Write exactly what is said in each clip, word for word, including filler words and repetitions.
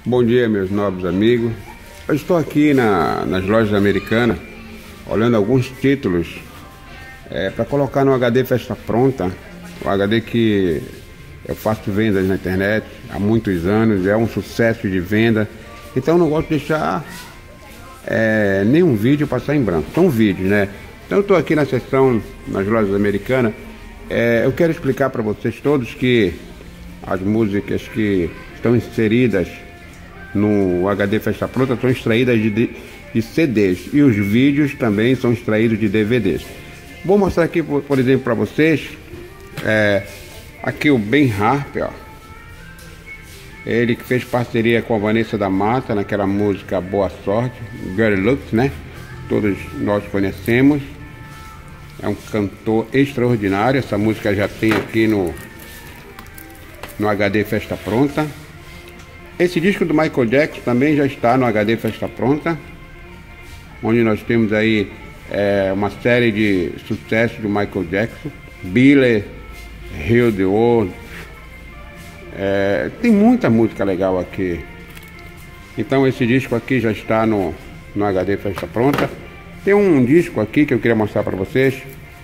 Bom dia, meus nobres amigos. Eu estou aqui na, nas lojas americanas, olhando alguns títulos é, para colocar no H D Festa Pronta. O H D que eu faço vendas na internet há muitos anos, é um sucesso de venda. Então eu não gosto de deixar é, nenhum vídeo passar em branco. São vídeos, né? Então eu estou aqui na seção, nas lojas americanas. É, eu quero explicar para vocês todos que as músicas que estão inseridas no H D Festa Pronta são extraídas de, de, de C Ds, e os vídeos também são extraídos de D V Ds. Vou mostrar aqui, por, por exemplo, para vocês é, aqui o Ben Harper, ó. Ele que fez parceria com a Vanessa da Mata naquela música Boa Sorte, Good Luck, né? Todos nós conhecemos. É um cantor extraordinário. Essa música já tem aqui no no H D Festa Pronta. Esse disco do Michael Jackson também já está no H D Festa Pronta, onde nós temos aí é, uma série de sucessos do Michael Jackson, Billy, Heal the World. É, tem muita música legal aqui. Então esse disco aqui já está no, no H D Festa Pronta. Tem um disco aqui que eu queria mostrar para vocês.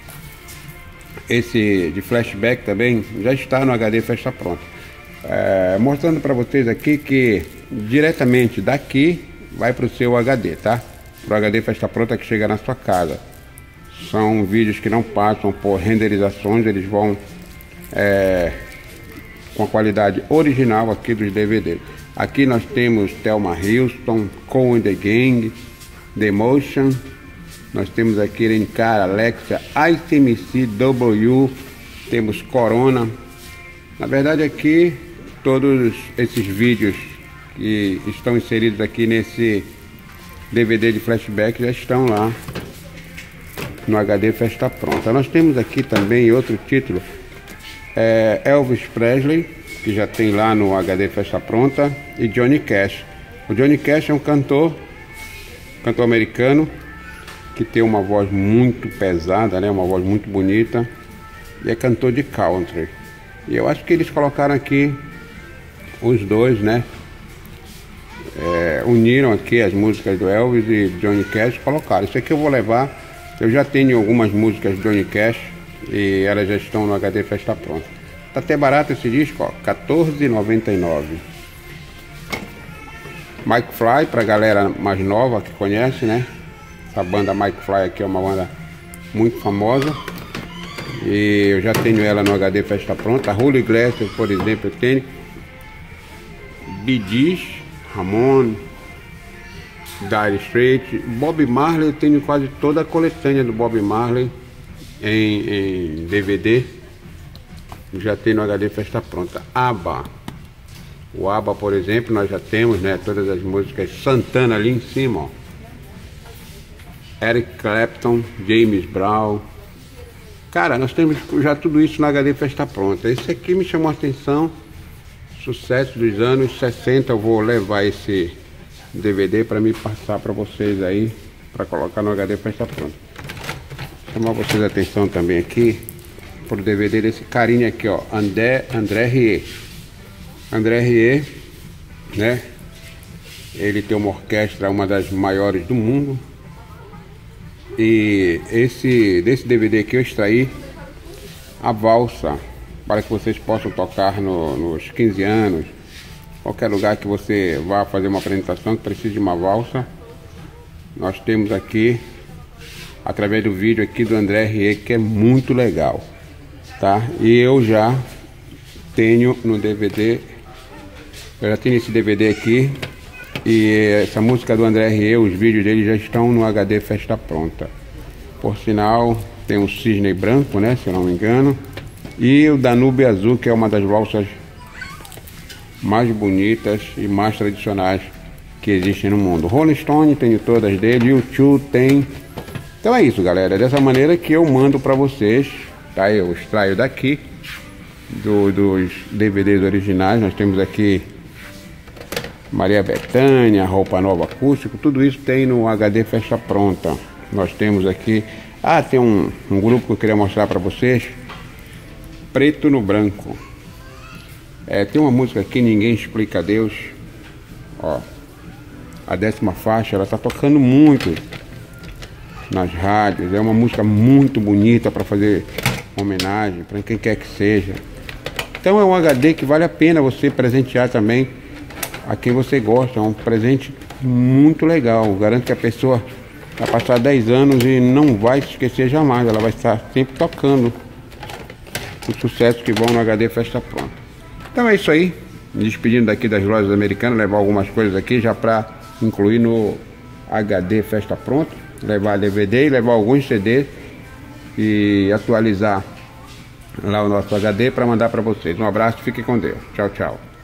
Esse de flashback também já está no H D Festa Pronta. É, mostrando para vocês aqui que diretamente daqui vai para o seu H D, tá? Para o H D Festa Pronta que chega na sua casa. São vídeos que não passam por renderizações, eles vão é, com a qualidade original aqui dos D V Ds. Aqui nós temos Thelma Houston, Cool and the Gang, The Emotion. Nós temos aqui Encara, Alexia, I C M C, W, temos Corona. Na verdade aqui todos esses vídeos que estão inseridos aqui nesse D V D de flashback já estão lá no H D Festa Pronta. Nós temos aqui também outro título, é Elvis Presley, que já tem lá no H D Festa Pronta, e Johnny Cash. O Johnny Cash é um cantor, cantor americano, que tem uma voz muito pesada, né? Uma voz muito bonita, e é cantor de country. E eu acho que eles colocaram aqui os dois, né? É, uniram aqui as músicas do Elvis e Johnny Cash, colocaram. Isso aqui eu vou levar. Eu já tenho algumas músicas de Johnny Cash e elas já estão no H D Festa Pronta. Tá até barato esse disco, ó, quatorze reais e noventa e nove centavos. Mike Fly, pra galera mais nova que conhece, né? Essa banda Mike Fly aqui é uma banda muito famosa. E eu já tenho ela no H D Festa Pronta. Julio Iglesias, por exemplo, eu tenho. Bee Gees, Ramon, Dire Straits, Bob Marley. Eu tenho quase toda a coletânea do Bob Marley em, em D V D. Eu já tenho no H D Festa Pronta. ABBA. O ABBA, por exemplo, nós já temos, né, todas as músicas. Santana ali em cima, ó. Eric Clapton, James Brown. Cara, nós temos já tudo isso na H D Festa Pronta. Esse aqui me chamou a atenção. Sucesso dos anos sessenta. Eu vou levar esse D V D para me passar para vocês aí, para colocar no H D Festa Pronta. Chamar vocês a atenção também aqui pro D V D desse carinha aqui, ó, André, André Rieu. André Rieu, né? Ele tem uma orquestra, uma das maiores do mundo. E esse, desse D V D aqui eu extraí a valsa, para que vocês possam tocar no, nos quinze anos, qualquer lugar que você vá fazer uma apresentação que precise de uma valsa. Nós temos aqui, através do vídeo aqui do André Rieu, que é muito legal, tá? E eu já tenho no D V D, eu já tenho esse D V D aqui. E essa música do André Rieu, os vídeos dele já estão no H D Festa Pronta. Por sinal, tem um cisne branco, né, se eu não me engano. E o Danube Azul, que é uma das valsas mais bonitas e mais tradicionais que existem no mundo. Rolling Stone, tenho todas dele. U dois tem. Então é isso, galera. É dessa maneira que eu mando para vocês, tá? Eu extraio daqui do, dos D V Ds originais. Nós temos aqui Maria Bethânia, Roupa Nova Acústico, tudo isso tem no H D Festa Pronta. Nós temos aqui, ah, tem um, um grupo que eu queria mostrar para vocês, Preto no Branco. É, tem uma música aqui, Ninguém Explica Deus, Ó, a décima faixa, ela tá tocando muito nas rádios. É uma música muito bonita para fazer homenagem para quem quer que seja. Então é um H D que vale a pena você presentear também a quem você gosta. É um presente muito legal. Garanto que a pessoa vai passar dez anos e não vai se esquecer jamais. Ela vai estar sempre tocando os sucessos que vão no H D Festa Pronta. Então é isso aí. Me despedindo daqui das lojas americanas, levar algumas coisas aqui já para incluir no H D Festa Pronta. Levar D V D e levar alguns C Ds e atualizar lá o nosso H D para mandar para vocês. Um abraço, fique com Deus. Tchau, tchau.